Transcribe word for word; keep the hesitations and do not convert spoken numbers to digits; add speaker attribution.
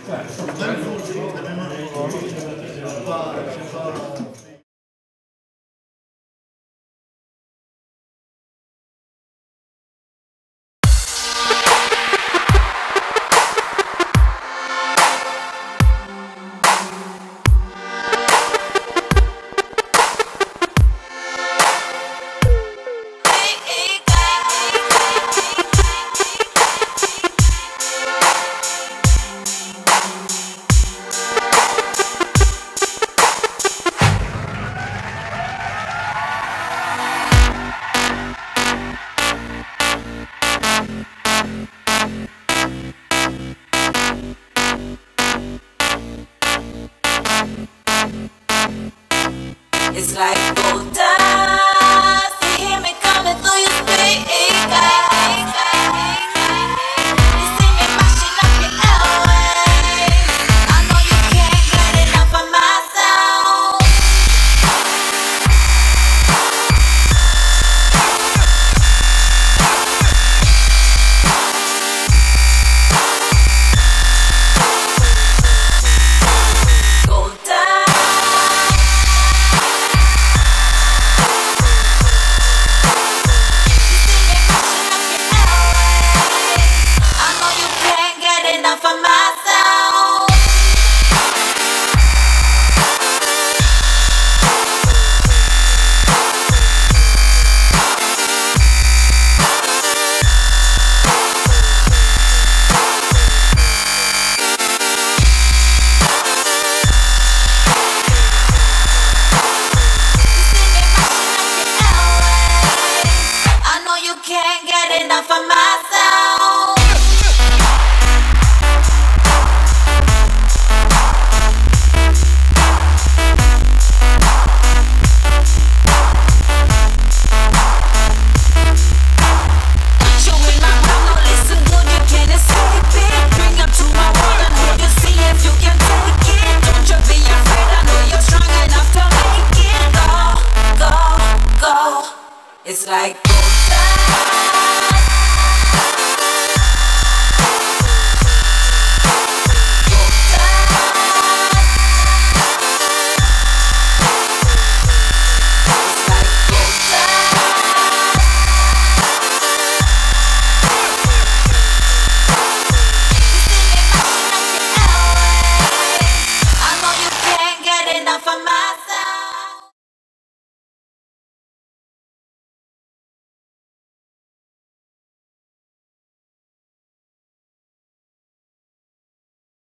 Speaker 1: It's like gold dust. You hear me coming through your speakers. You see me mashing up your airwaves. I know you can't get enough of my sound. Gold dust. For myself.